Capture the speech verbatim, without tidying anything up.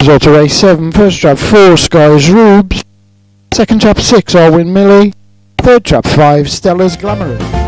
Result of race seven. First trap four, Sky's Rubes. Second trap six, Arwin Millie. Third trap five, Stella's Glamorous.